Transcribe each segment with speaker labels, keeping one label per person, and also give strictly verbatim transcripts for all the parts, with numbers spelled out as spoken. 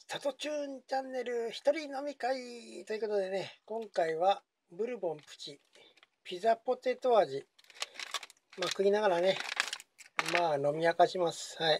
Speaker 1: サトチューンチャンネル一人飲み会ということでね、今回はブルボンプチピザポテト味、まあ食いながらね、まあ飲み明かします。はい。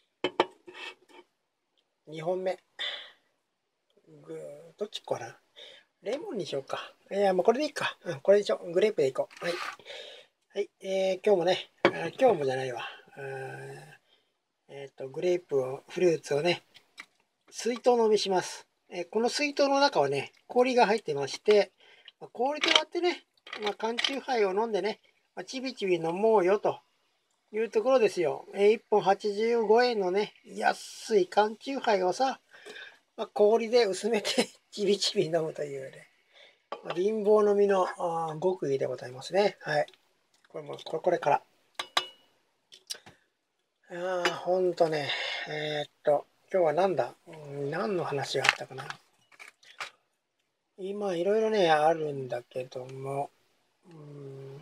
Speaker 1: にほんめ。ぐどっちかな。レモンにしようか。いや、もうこれでいいか。うん、これでしょ。グレープでいこう。はい。はい。えー、今日もね、あ今日もじゃないわ。えっ、ー、と、グレープを、フルーツをね、水筒飲みします。えーこの水筒の中はね、氷が入ってまして、まあ氷で割ってね、まあ、缶チューハイを飲んでね、まあ、ちびちび飲もうよというところですよ。えー、いっぽんはちじゅうごえんのね、安い缶チューハイをさ、まあ、氷で薄めてちびちび飲むというね、まあ、貧乏飲みのあ極意でございますね。はい。これも、これこれから。ああ、ほんとね、えーっと、今日はなんだ、うん、何の話があったかな。今いろいろね、あるんだけども、うーん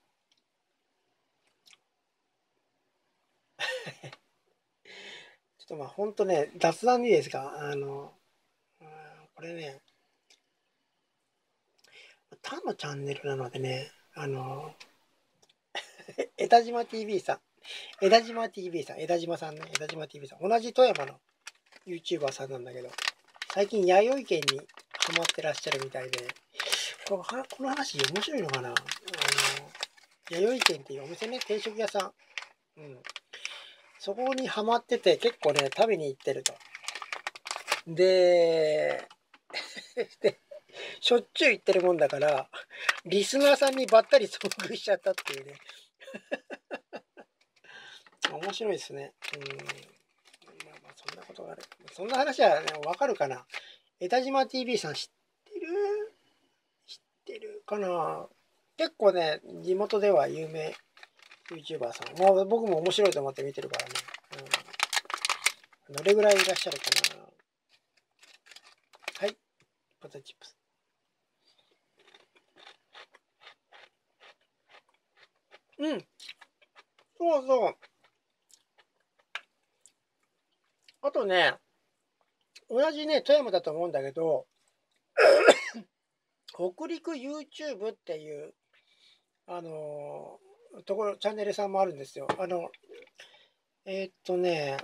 Speaker 1: ちょっとまあほんとね、雑談でいいですか。あの、うんこれね、他のチャンネルなのでね、あの、枝島 ティーブイ さん、枝島 ティーブイ さん、枝島さんね、枝島 ティーブイ さん、同じ富山の YouTuber さんなんだけど、最近弥生県にハマってらっしゃるみたいで、このはこの話面白いのかな。あの、弥生県っていうお店ね、定食屋さん。うん。そこにハマってて、結構ね、食べに行ってると。で、で、しょっちゅう行ってるもんだから、リスナーさんにばったり遭遇しちゃったっていうね。面白いですね。うん。まあまあ、そんなことがある。そんな話はね、わかるかな。枝島 ティーブイ さん知ってる知ってるかな。結構ね、地元では有名 YouTuber さん。まあ、僕も面白いと思って見てるからね。うん、どれぐらいいらっしゃるかな。はい。ポテトチップス。うん。そうそう。あとね、同じね、富山だと思うんだけど、北陸 YouTube っていう、あのーところ、チャンネルさんもあるんですよ。あの、えーっとね、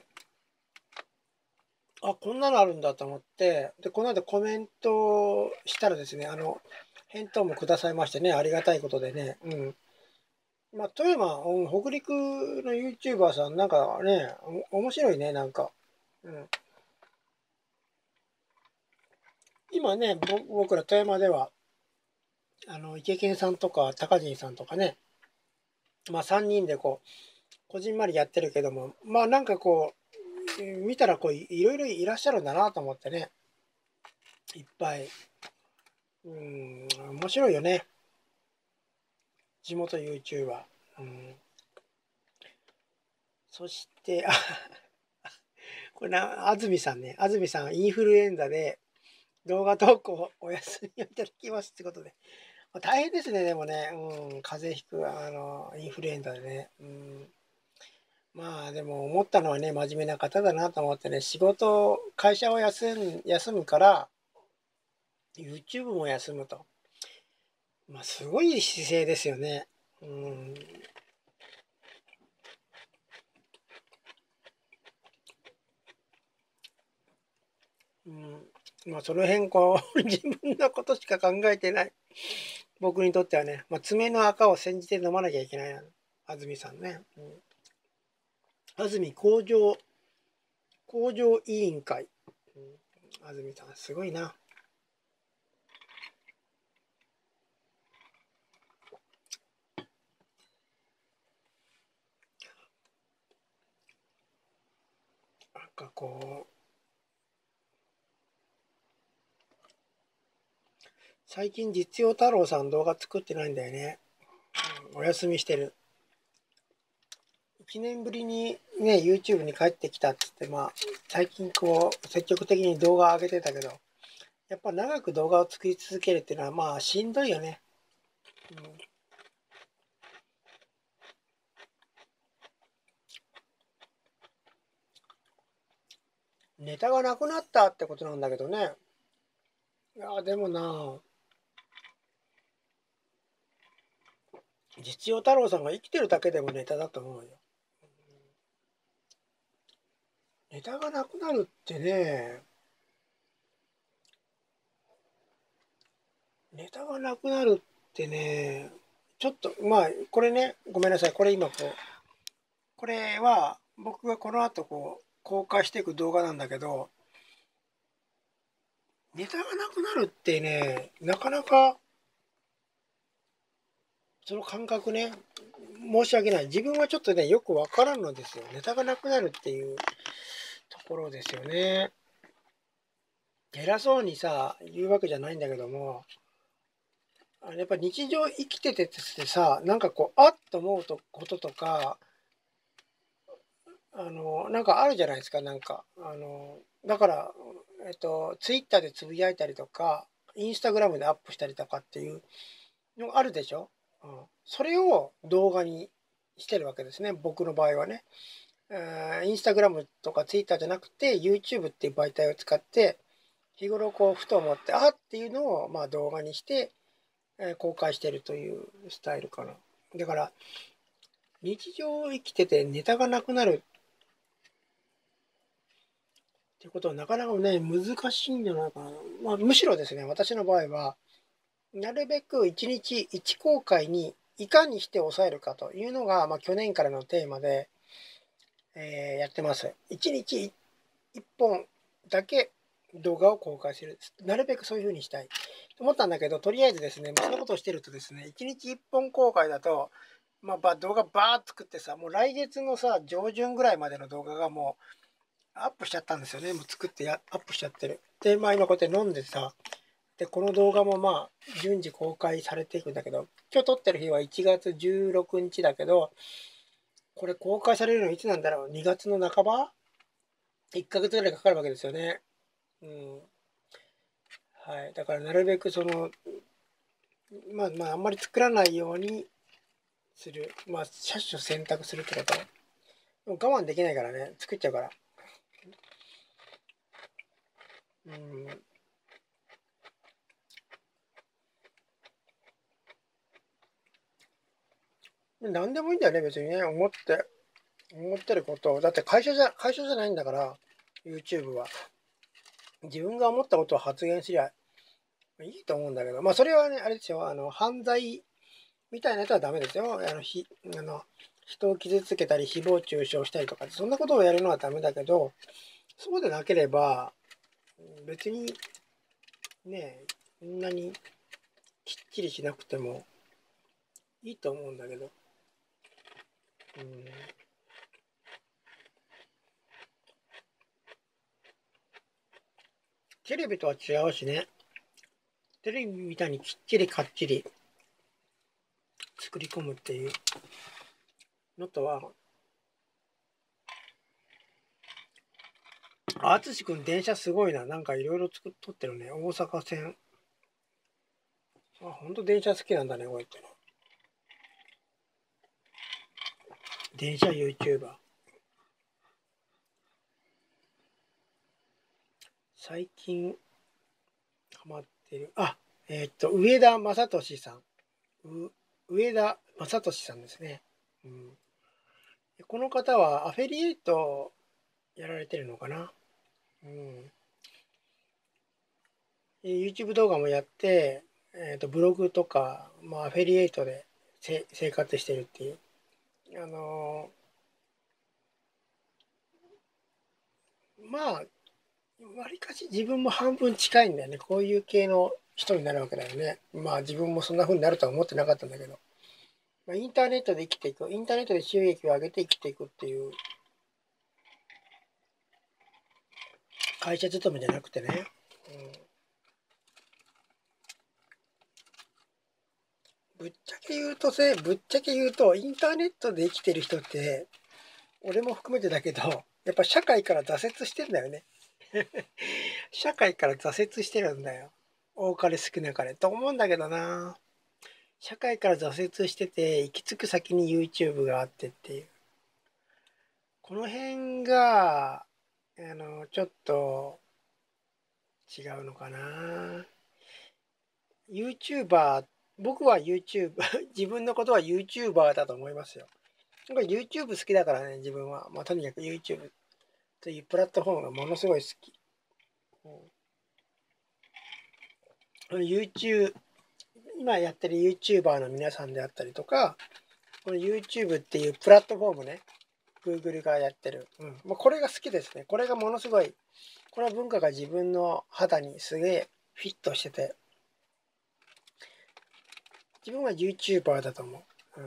Speaker 1: あ、こんなのあるんだと思って、で、この間コメントしたらですね、あの、返答もくださいましてね、ありがたいことでね、うん。まあ、富山、うん、北陸の YouTuber さん、なんかね、お面白いね、なんか。うん。今ね、ぼ僕ら富山では、あの、池健さんとか高陣さんとかね、まあさんにんでこう、こじんまりやってるけども、まあなんかこう、見たらこうい、いろいろいらっしゃるんだなと思ってね、いっぱい。うん、面白いよね。地元 YouTuber。うん、そして、あ、これな、安住さんね。安住さん、インフルエンザで動画投稿お休みをいただきますってことで。大変ですね、でもね。うん、風邪ひく、あの、インフルエンザでね。うん、まあでも思ったのはね、真面目な方だなと思ってね、仕事、会社を休ん休むから、YouTube も休むと。まあすごい姿勢ですよね。うん。うん、まあその辺こう、自分のことしか考えてない。僕にとってはね、まあ、爪の赤を煎じて飲まなきゃいけないな。安住さんね。うん、安住工場、工場委員会。うん、安住さん、すごいな。なんかこう、最近実用太郎さん動画作ってないんだよね。うん、お休みしてる。いちねんぶりにね、YouTube に帰ってきたっつって、まあ、最近こう、積極的に動画上げてたけど、やっぱ長く動画を作り続けるっていうのは、まあ、しんどいよね。うん、 ネタがなくなったってことなんだけどね。いや、でもな、実用太郎さんが生きてるだけでもネタだと思うよ。ネタがなくなるってね、ネタがなくなるってね、ちょっと、まあ、これね、ごめんなさい。これ今こう、これは僕がこの後こう、公開していく動画なんだけど、ネタがなくなるってね、なかなか、その感覚ね、申し訳ない。自分はちょっとね、よくわからんのですよ。ネタがなくなるっていうところですよね。偉そうにさ、言うわけじゃないんだけども、あのやっぱ日常生きててってさ、なんかこう、あっと思うとこととか、あの、なんかあるじゃないですか、なんか。あの、だから、えっと、ツイッターでつぶやいたりとか、インスタグラムでアップしたりとかっていうのあるでしょ。うん、それを動画にしてるわけですね、僕の場合はね。インスタグラムとかツイッターじゃなくて YouTube っていう媒体を使って日頃こうふと思ってあっていうのをまあ動画にして、えー公開してるというスタイルかな。だから日常生きててネタがなくなるっていうことはなかなかね難しいんじゃないかな。まあ、むしろですね、私の場合はなるべくいちにちいち公開にいかにして抑えるかというのが、まあ、去年からのテーマで、えーやってます。いちにちいっぽんだけ動画を公開する。なるべくそういう風にしたいと思ったんだけど、とりあえずですね、そのことをしてるとですね、いちにちいっぽん公開だと、まあ、動画バーッと作ってさ、もう来月のさ、上旬ぐらいまでの動画がもうアップしちゃったんですよね。もう作ってやアップしちゃってる。で、まあ今こうやって飲んでさ、で、この動画もまあ順次公開されていくんだけど、今日撮ってる日はいちがつじゅうろくにちだけど、これ公開されるのいつなんだろう？ に 月の半ば？ いっ ヶ月ぐらいかかるわけですよね。うん。はい。だからなるべくその、まあまあ、あんまり作らないようにする。まあ、車種選択するってこと。でも我慢できないからね、作っちゃうから。うん。何でもいいんだよね、別にね。思って、思ってることを。だって会社じゃ、会社じゃないんだから、YouTube は。自分が思ったことを発言すりゃいいと思うんだけど、まあ、それはね、あれですよ、あの、犯罪みたいなやつはダメですよ。あの、ひ、あの、人を傷つけたり、誹謗中傷したりとか、そんなことをやるのはダメだけど、そうでなければ、別にね、そんなにきっちりしなくてもいいと思うんだけど。うん、テレビとは違うしね。テレビみたいにきっちりかっちり作り込むっていうのとは、淳くん電車すごいな。なんかいろいろ作っとってるね。大阪線。あ、ほんと電車好きなんだね、こうやってね。電車 YouTuber。最近ハマってる。あ、えーっと、上田正俊さん。う上田正俊さんですね。うん、この方はアフィリエイトやられてるのかな。うん、YouTube 動画もやって、えーと、ブログとか、まあ、アフィリエイトで生活してるっていう。あのーまあ、わりかし自分も半分近いんだよね。こういう系の人になるわけだよね。まあ自分もそんな風になるとは思ってなかったんだけど。まあ、インターネットで生きていく。インターネットで収益を上げて生きていくっていう会社勤めじゃなくてね。うん、ぶっちゃけ言うとせ、ぶっちゃけ言うと、インターネットで生きてる人って、俺も含めてだけど、やっぱ社会から挫折してんだよね。社会から挫折してるんだよ。多かれ少なかれ。と思うんだけどな。社会から挫折してて、行き着く先に YouTube があってっていう。この辺が、 あの、ちょっと違うのかな。YouTuber、僕は YouTube、自分のことは YouTuber だと思いますよ。僕は YouTube 好きだからね、自分は。まあ、とにかく YouTube というプラットフォームがものすごい好き。うん、YouTube、今やってる YouTuber の皆さんであったりとか、この YouTube っていうプラットフォームね、Google がやってる。うん。まあ、これが好きですね。これがものすごい、この文化が自分の肌にすげえフィットしてて、自分は YouTuber だと思う。うん。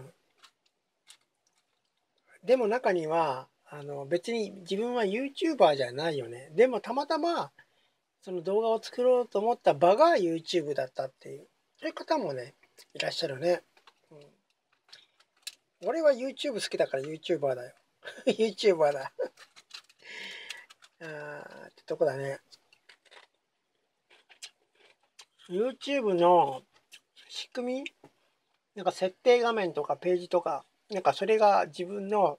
Speaker 1: でも中には、あの、別に自分は YouTuber じゃないよね。でもたまたま、その動画を作ろうと思った場が YouTube だったっていう、そういう方もね、いらっしゃるね。うん、俺は YouTube 好きだから YouTuber だよ。YouTuber だ。あーってとこだね。YouTube の仕組み、なんか設定画面とかページとか、なんかそれが自分の、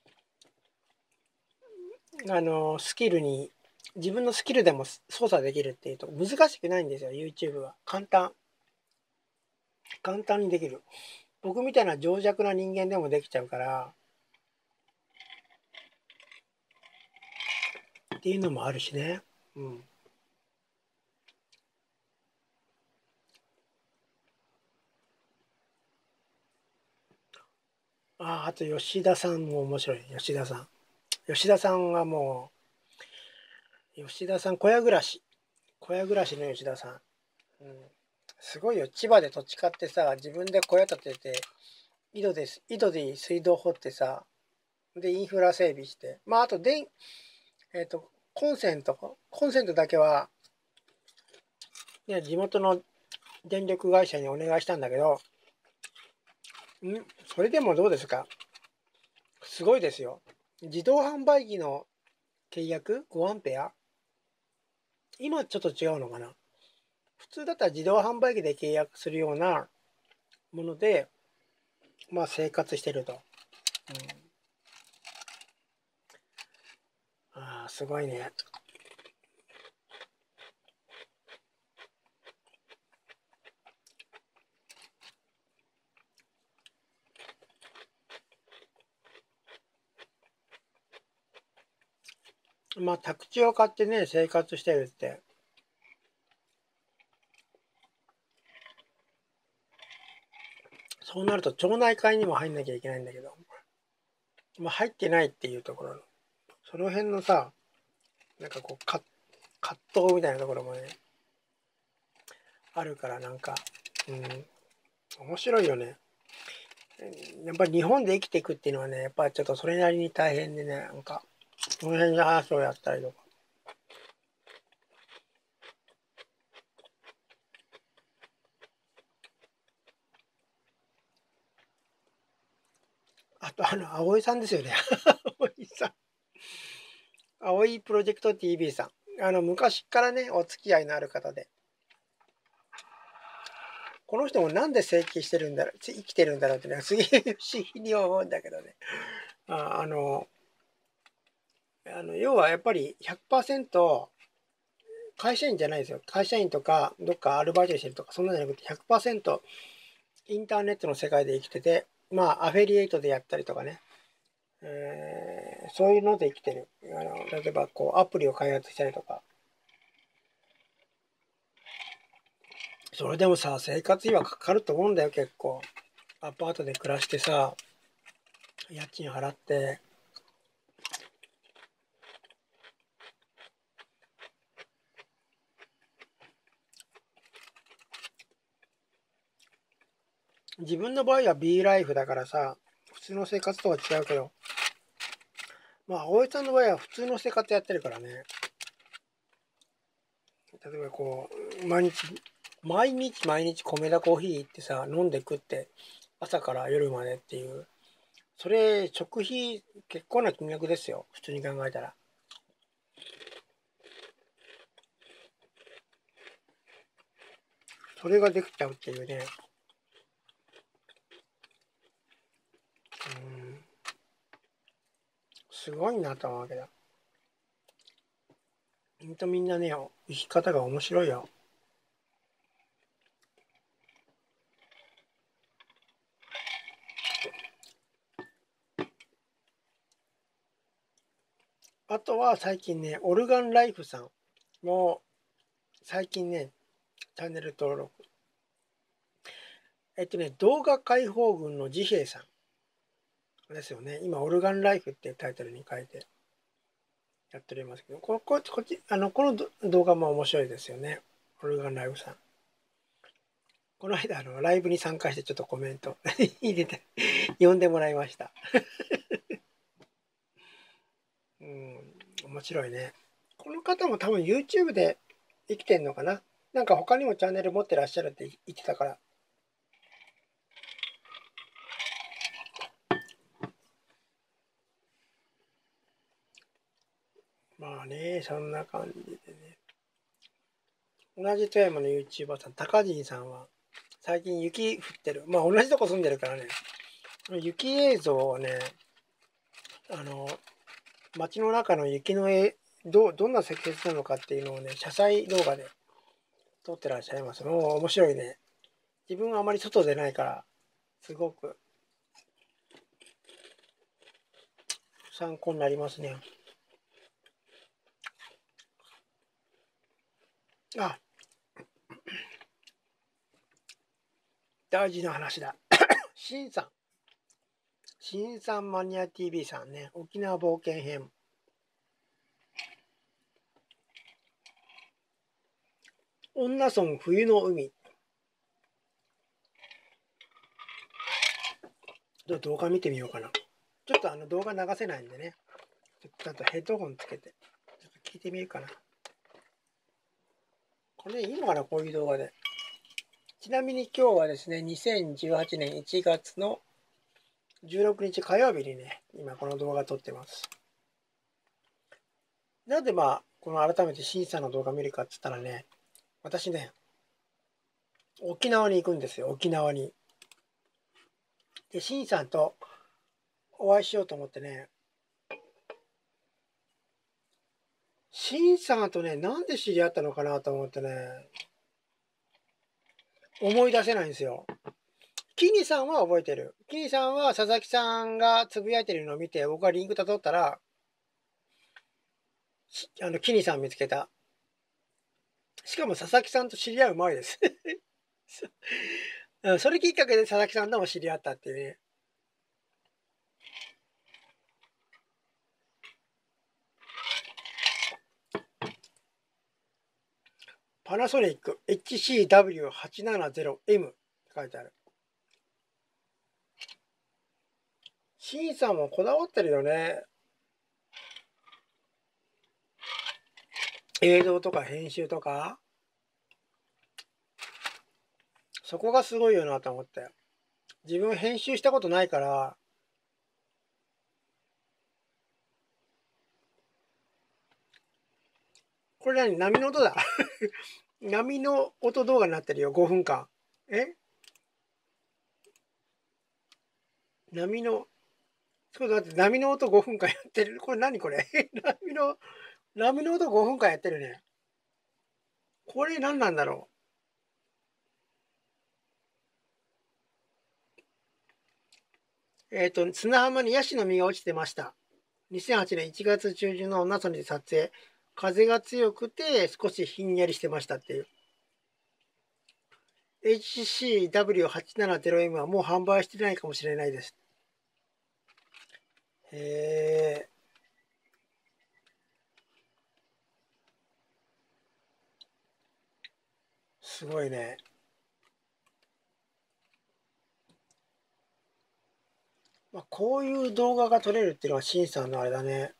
Speaker 1: あの、スキルに、自分のスキルでも操作できるっていうと難しくないんですよ、YouTube は。簡単。簡単にできる。僕みたいな情弱な人間でもできちゃうから、っていうのもあるしね。うん。ああ、あと吉田さんも面白い。吉田さん。吉田さんはもう、吉田さん、小屋暮らし。小屋暮らしの吉田さん。うん。すごいよ。千葉で土地買ってさ、自分で小屋建てて、井戸です。井戸で水道掘ってさ、で、インフラ整備して。まあ、あと、電、えっと、コンセント、コンセントだけは、ね、地元の電力会社にお願いしたんだけど、んそれでもどうですか？すごいですよ。自動販売機の契約 ご アンペア、今ちょっと違うのかな。普通だったら自動販売機で契約するようなもので、まあ生活してると。うん、ああ、すごいね。まあ宅地を買ってね、生活してるって。そうなると町内会にも入んなきゃいけないんだけど、まあ入ってないっていうところの、その辺のさ、なんかこう、か葛藤みたいなところもね、あるからなんか、うん、面白いよね。やっぱり日本で生きていくっていうのはね、やっぱりちょっとそれなりに大変でね、なんか、その辺で話をやったりとか。あと、あの、葵さんですよね。葵さん。葵プロジェクト ティービー さん。あの、昔からね、お付き合いのある方で。この人もなんで整形してるんだろう、生きてるんだろうってね、すげえ不思議に思うんだけどね。あ、あの、あの、要はやっぱりひゃくパーセント会社員じゃないですよ。会社員とか、どっかアルバイトしてるとか、そんなんじゃなくてひゃくパーセントインターネットの世界で生きてて、まあ、アフィリエイトでやったりとかね、えーそういうので生きてる。あの、例えば、こう、アプリを開発したりとか。それでもさ、生活費はかかると思うんだよ、結構。アパートで暮らしてさ、家賃払って、自分の場合は B ライフだからさ、普通の生活とは違うけど、まあ、大江さんの場合は普通の生活やってるからね。例えばこう、毎日、毎日毎日米田コーヒー行ってさ、飲んで食って、朝から夜までっていう、それ、食費結構な金額ですよ。普通に考えたら。それができちゃうっていうね。うん、すごいなと思うわけだ。 ほんとみんなね、生き方が面白いよ。あとは最近ね、オルガンライフさんも最近ね、チャンネル登録。えっとね、動画解放軍の治兵衛さんですよね。今、オルガンライフっていうタイトルに書いてやっておりますけど、こここっちあのこの動画も面白いですよね。オルガンライフさん。この間、あのライブに参加してちょっとコメント入れて、呼んでもらいました。うん、面白いね。この方も多分 YouTube で生きてんのかな。なんか他にもチャンネル持ってらっしゃるって言ってたから。まあね、そんな感じでね。同じ富山の YouTuber さん、高人さんは、最近雪降ってる。まあ同じとこ住んでるからね。雪映像をね、あの、街の中の雪の絵、どどんな積雪なのかっていうのをね、車載動画で撮ってらっしゃいます。もう面白いね。自分はあまり外出ないから、すごく参考になりますね。あ、大事な話だ。しんさん。しんさんマニア ティーブイ さんね。沖縄冒険編。女村冬の海。動画見てみようかな。ちょっとあの動画流せないんでね。ちょっとヘッドホンつけて、ちょっと聞いてみるかな。これいいのかな、こういう動画で。ちなみに今日はですね、にせんじゅうはちねんいちがつのじゅうろくにち火曜日にね、今この動画撮ってます。なんでまあ、この改めて審査の動画見るかっつったらね、私ね、沖縄に行くんですよ、沖縄に。で、審さんとお会いしようと思ってね、審さんとね、なんで知り合ったのかなと思ってね、思い出せないんですよ。キニさんは覚えてる。キニさんは佐々木さんがつぶやいてるのを見て、僕がリンク辿ったら、あの、キニさん見つけた。しかも佐々木さんと知り合う前です。それきっかけで佐々木さんとも知り合ったっていうね。パナソニック エイチシーダブリューはちななゼロエム って書いてある。シンさんもこだわってるよね。映像とか編集とか。そこがすごいよなと思って。自分編集したことないから、これ何波の音だ。波の音動画になってるよ、ごふんかん。え波の、そうだって波の音ごふんかんやってる。これ何これ波の、波の音ごふんかんやってるね。これ何なんだろう。えっ、ー、と、砂浜にヤシの実が落ちてました。にせんはちねんいちがつ中旬のナソニで撮影。風が強くて少しひんやりしてましたっていう。エイチシーダブリューはちななゼロエム はもう販売してないかもしれないです。へえ。すごいね。まあ、こういう動画が撮れるっていうのはシンさんのあれだね。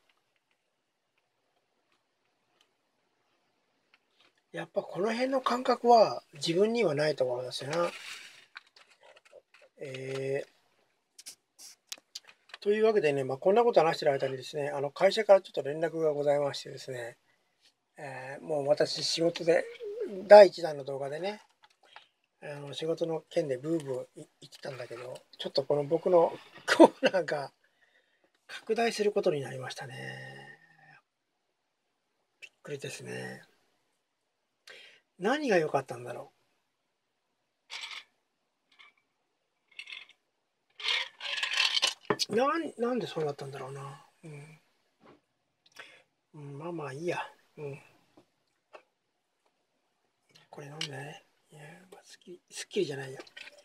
Speaker 1: やっぱこの辺の感覚は自分にはないと思うんですよな。えー、というわけでね、まあ、こんなこと話してる間にですね、あの会社からちょっと連絡がございましてですね、えー、もう私仕事でだいいちだんの動画でね、あの仕事の件でブーブー言ってたんだけど、ちょっとこの僕のコーナーが拡大することになりましたね。びっくりですね。何が良かったんだろう。なん、なんでそうなったんだろうな。うん。うん、まあまあいいや。うん。これなんだね。いや、まあ、すっきり、すっきりじゃないよ。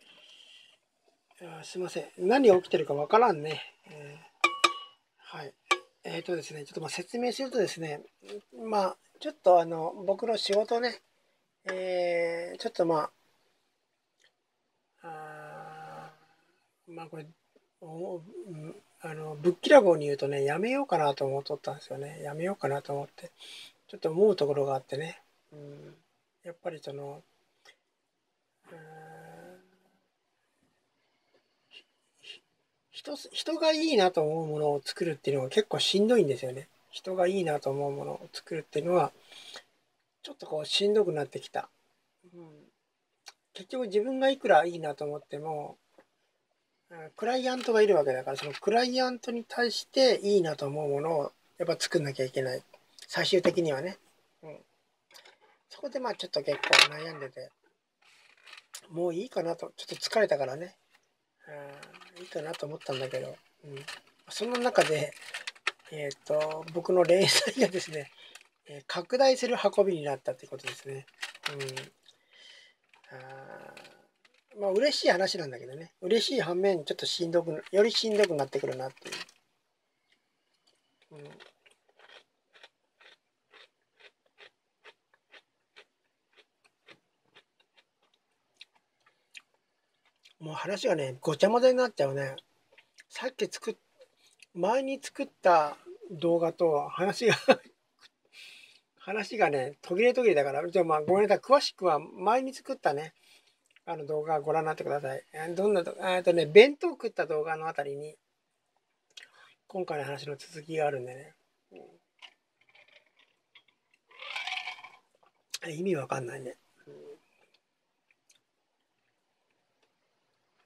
Speaker 1: あ、すいません。何が起きてるかわからんね。えー、はい。えっ、ー、とですね、ちょっとまあ説明するとですね、まあ、ちょっとあの、僕の仕事ね、えー、ちょっとまあ、あまあこれ、おあの、ぶっきらぼうに言うとね、やめようかなと思っとったんですよね。やめようかなと思って、ちょっと思うところがあってね。うん、やっぱりその、人人がいいなと思うものを作るっていうのは結構しんどいんですよね。人がいいなと思うものを作るっていうのはちょっとこうしんどくなってきた。うん、結局自分がいくらいいなと思っても、クライアントがいるわけだから、そのクライアントに対していいなと思うものをやっぱ作んなきゃいけない。最終的にはね。うん、そこでまあちょっと結構悩んでて、もういいかなと、ちょっと疲れたからね、いいかなと思ったんだけど、うん、その中で、えっ、ー、と、僕の連載がですね、え拡大する運びになったってことですね。うん。あまあ、嬉しい話なんだけどね。嬉しい反面、ちょっとしんどく、よりしんどくなってくるなっていう。うん、もう話がね、ごちゃ混ぜになっちゃうね。さっき作っ、前に作った動画と話が話がね、途切れ途切れだから、じゃあまあごめんなさい。詳しくは前に作ったね、あの動画ご覧になってください。どんなと、えっとね、弁当食った動画のあたりに、今回の話の続きがあるんでね。意味わかんないね。うん。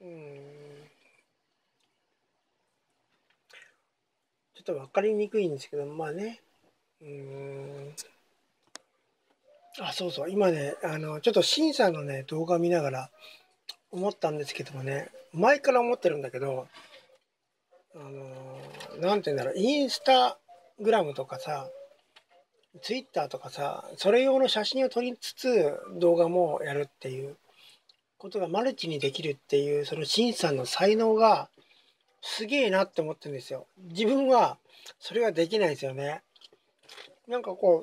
Speaker 1: ちょっとわかりにくいんですけど、まあね。うん。あ、そうそう。今ね、あの、ちょっとシンさんのね、動画見ながら思ったんですけどもね、前から思ってるんだけど、あの、なんて言うんだろう、インスタグラムとかさ、ツイッターとかさ、それ用の写真を撮りつつ動画もやるっていうことがマルチにできるっていう、そのシンさんの才能がすげえなって思ってるんですよ。自分はそれができないですよね。なんかこ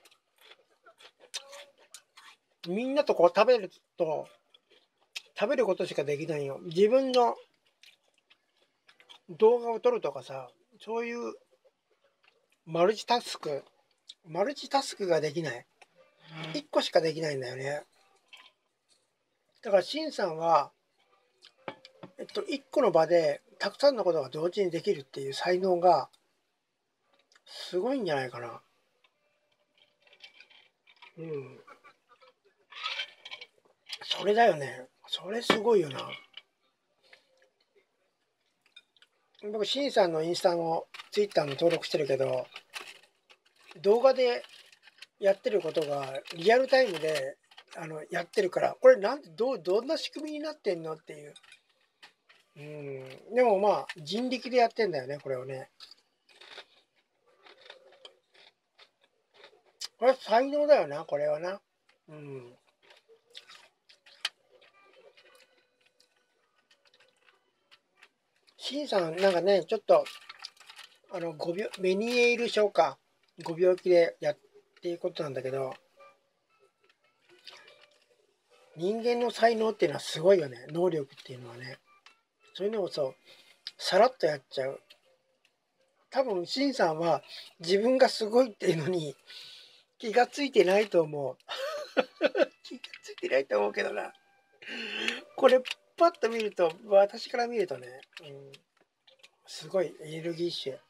Speaker 1: う、みんなとこう食べると、食べることしかできないよ。自分の動画を撮るとかさ、そういうマルチタスク、マルチタスクができない。いっこしかできないんだよね。だからシンさんは、えっと、いっこの場でたくさんのことが同時にできるっていう才能がすごいんじゃないかな。うん。それだよね。それすごいよな。僕、シンさんのインスタもツイッターも登録してるけど、動画でやってることがリアルタイムであのやってるから、これなんでどうどんな仕組みになってんのっていう。うん。でもまあ人力でやってんだよね、これをね。これ才能だよな、これはな。うん。シンさんなんかね、ちょっとあのご病メニエール症か、ご病気でやっていうことなんだけど、人間の才能っていうのはすごいよね、能力っていうのはね。そういうのをそう、さらっとやっちゃう。多分、シンさんは自分がすごいっていうのに気がついてないと思う。気がついてないと思うけどな。これ、パッと見ると、私から見るとね、うん、すごいエネルギッシュ。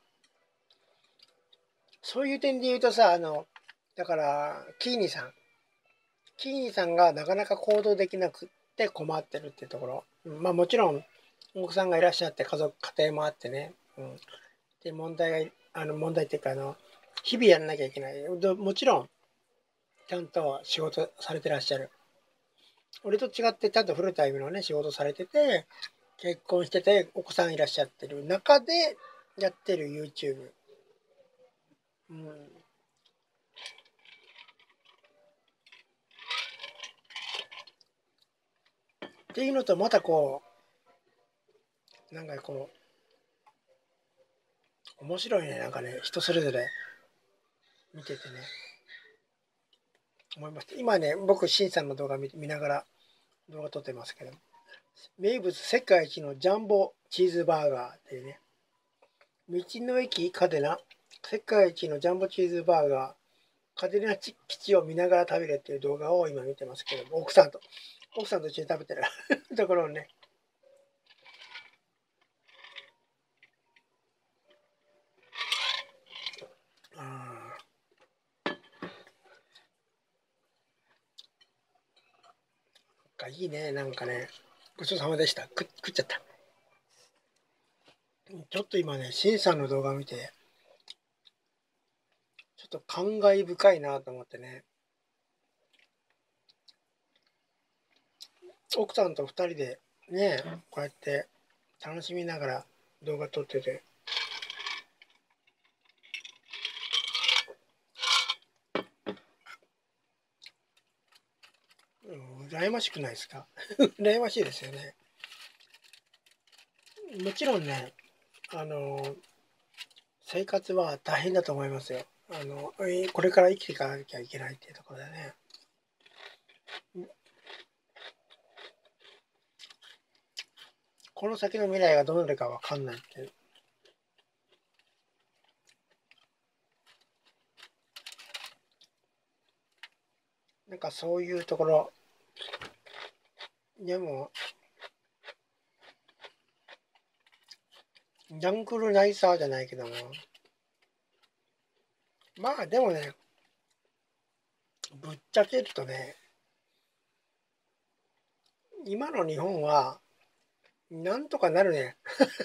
Speaker 1: そういう点で言うとさ、あの、だから、キーニさん。キーニさんがなかなか行動できなくって困ってるっていうところ。うん、まあもちろん、奥さんがいらっしゃって家族、家庭もあってね。うん。で、問題が、あの、問題っていうか、あの、 日々やんなきゃいけない。もちろん、ちゃんと仕事されてらっしゃる。俺と違ってちゃんとフルタイムのね、仕事されてて、結婚してて、お子さんいらっしゃってる中でやってる YouTube。うん。っていうのと、またこう、なんかこう、面白いね。なんかね、人それぞれ見ててね、思いました。今ね、僕、シンさんの動画見見ながら動画撮ってますけど、名物世界一のジャンボチーズバーガーっていうね、道の駅カデナ、世界一のジャンボチーズバーガー、カデナ基地を見ながら食べるっていう動画を今見てますけども、奥さんと、奥さんと一緒に食べてるところをね、ああ、いいね、なんかね、ごちそうさまでした。食食っちゃった。ちょっと今ね、シンさんの動画を見て、ちょっと感慨深いなと思ってね、奥さんとふたりでね、こうやって楽しみながら動画撮ってて、うん、羨ましくないですか羨ましいですよね。もちろんね、あの、生活は大変だと思いますよ。あの、これから生きていかなきゃいけないっていうところでね。この先の未来がどうなるかわかんないっていう。なんかそういうところ、でも、ジャングルナイサーじゃないけども、まあでもね、ぶっちゃけるとね、今の日本は、なんとかなるね。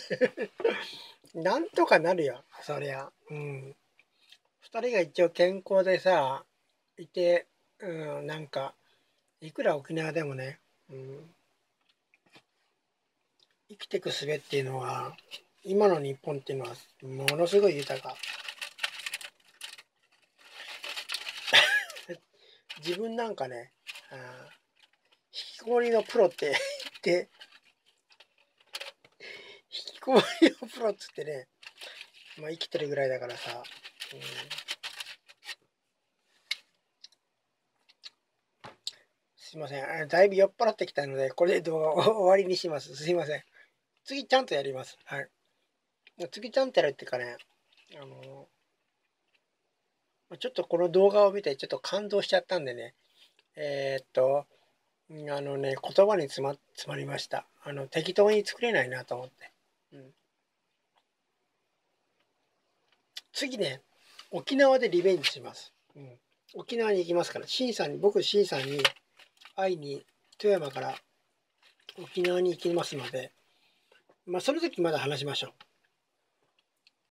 Speaker 1: なんとかなるよ、そりゃ。うん。二人が一応健康でさ、いて、うん、なんか、いくら沖縄でもね、うん、生きていく術っていうのは、今の日本っていうのは、ものすごい豊か。自分なんかね、あ引きこもりのプロって言って、引きこもりのプロっつってね、まあ、生きてるぐらいだからさ、うん、すいません。だいぶ酔っ払ってきたので、これで動画を終わりにします。すいません。次ちゃんとやります。はい。次ちゃんとやるっていうかね、あの、ちょっとこの動画を見てちょっと感動しちゃったんでね、えー、っと、あのね、言葉に詰ま、詰まりました。あの、適当に作れないなと思って。うん、次ね、沖縄でリベンジします。うん、沖縄に行きますから、シンさんに、僕、シンさんに会いに、富山から沖縄に行きますので、まあ、その時まだ話しましょう。